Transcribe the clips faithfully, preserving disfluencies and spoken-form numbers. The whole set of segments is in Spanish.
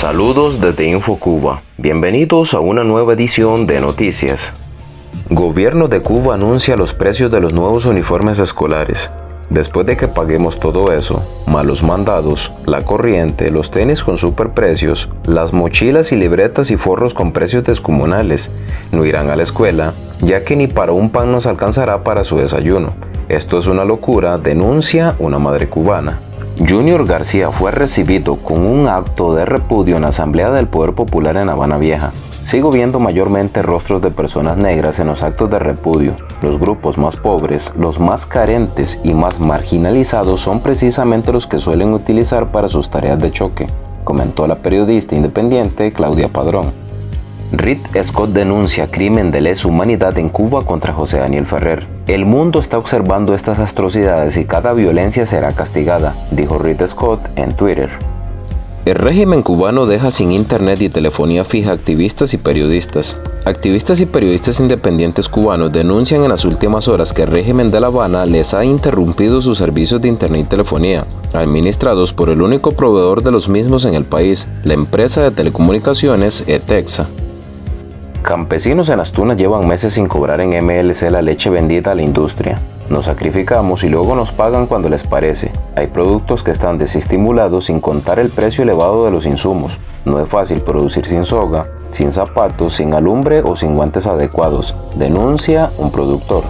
Saludos desde InfoCuba. Bienvenidos a una nueva edición de Noticias. Gobierno de Cuba anuncia los precios de los nuevos uniformes escolares. Después de que paguemos todo eso, más los mandados, la corriente, los tenis con superprecios, las mochilas y libretas y forros con precios descomunales, no irán a la escuela, ya que ni para un pan nos alcanzará para su desayuno. Esto es una locura, denuncia una madre cubana. Junior García fue recibido con un acto de repudio en la Asamblea del Poder Popular en Habana Vieja. Sigo viendo mayormente rostros de personas negras en los actos de repudio. Los grupos más pobres, los más carentes y más marginalizados son precisamente los que suelen utilizar para sus tareas de choque, comentó la periodista independiente Claudia Padrón. Reed Scott denuncia crimen de lesa humanidad en Cuba contra José Daniel Ferrer. El mundo está observando estas atrocidades y cada violencia será castigada, dijo Reed Scott en Twitter. El régimen cubano deja sin internet y telefonía fija activistas y periodistas. Activistas y periodistas independientes cubanos denuncian en las últimas horas que el régimen de La Habana les ha interrumpido sus servicios de internet y telefonía, administrados por el único proveedor de los mismos en el país, la empresa de telecomunicaciones ETEXA. Campesinos en Las Tunas llevan meses sin cobrar en M L C la leche vendida a la industria. Nos sacrificamos y luego nos pagan cuando les parece. Hay productos que están desestimulados sin contar el precio elevado de los insumos. No es fácil producir sin soga, sin zapatos, sin alumbre o sin guantes adecuados, denuncia un productor.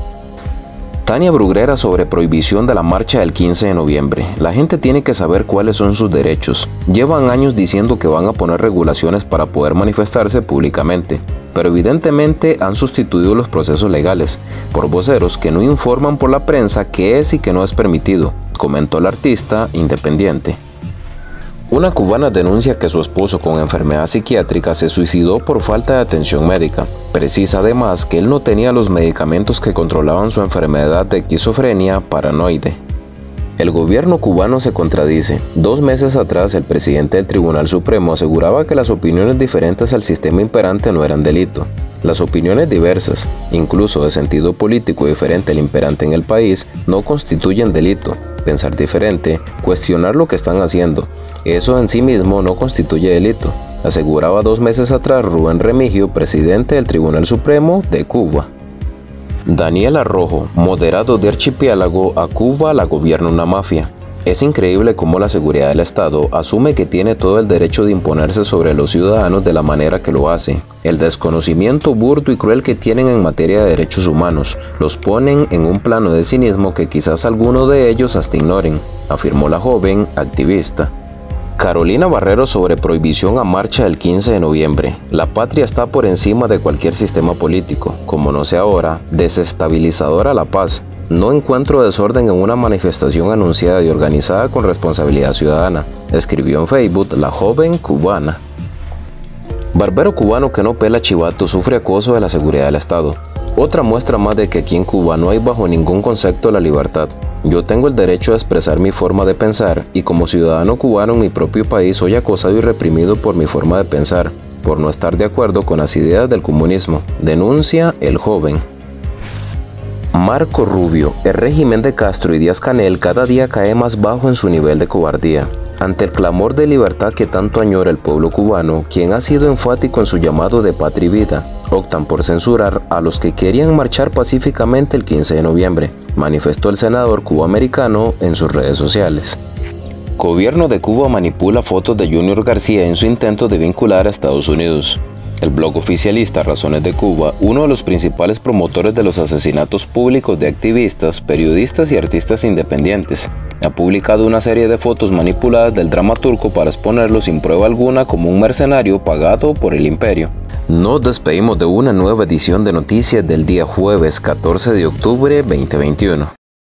Tania Bruguera sobre prohibición de la marcha del quince de noviembre. La gente tiene que saber cuáles son sus derechos. Llevan años diciendo que van a poner regulaciones para poder manifestarse públicamente, pero evidentemente han sustituido los procesos legales por voceros que no informan por la prensa qué es y qué no es permitido, comentó la artista independiente. Una cubana denuncia que su esposo con enfermedad psiquiátrica se suicidó por falta de atención médica. Precisa además que él no tenía los medicamentos que controlaban su enfermedad de esquizofrenia paranoide. El gobierno cubano se contradice. Dos meses atrás, el presidente del Tribunal Supremo aseguraba que las opiniones diferentes al sistema imperante no eran delito. Las opiniones diversas, incluso de sentido político diferente al imperante en el país, no constituyen delito. Pensar diferente, cuestionar lo que están haciendo, eso en sí mismo no constituye delito, aseguraba dos meses atrás Rubén Remigio, presidente del Tribunal Supremo de Cuba. Daniel Arrojo, moderado de Archipiélago, a Cuba la gobierna una mafia. Es increíble cómo la seguridad del Estado asume que tiene todo el derecho de imponerse sobre los ciudadanos de la manera que lo hace. El desconocimiento burdo y cruel que tienen en materia de derechos humanos los ponen en un plano de cinismo que quizás algunos de ellos hasta ignoren, afirmó la joven activista. Carolina Barrero sobre prohibición a marcha del quince de noviembre. La patria está por encima de cualquier sistema político, como no sea ahora, desestabilizadora la paz. No encuentro desorden en una manifestación anunciada y organizada con responsabilidad ciudadana, escribió en Facebook la joven cubana. Barbero cubano que no pela chivato sufre acoso de la seguridad del Estado. Otra muestra más de que aquí en Cuba no hay bajo ningún concepto la libertad. Yo tengo el derecho a expresar mi forma de pensar y como ciudadano cubano en mi propio país soy acosado y reprimido por mi forma de pensar, por no estar de acuerdo con las ideas del comunismo, denuncia el joven. Marco Rubio, el régimen de Castro y Díaz-Canel cada día cae más bajo en su nivel de cobardía. Ante el clamor de libertad que tanto añora el pueblo cubano, quien ha sido enfático en su llamado de patria y vida, optan por censurar a los que querían marchar pacíficamente el quince de noviembre, manifestó el senador cubamericano en sus redes sociales. Gobierno de Cuba manipula fotos de Junior García en su intento de vincular a Estados Unidos. El blog oficialista Razones de Cuba, uno de los principales promotores de los asesinatos públicos de activistas, periodistas y artistas independientes, ha publicado una serie de fotos manipuladas del dramaturgo para exponerlo sin prueba alguna como un mercenario pagado por el imperio. Nos despedimos de una nueva edición de Noticias del día jueves catorce de octubre de dos mil veintiuno.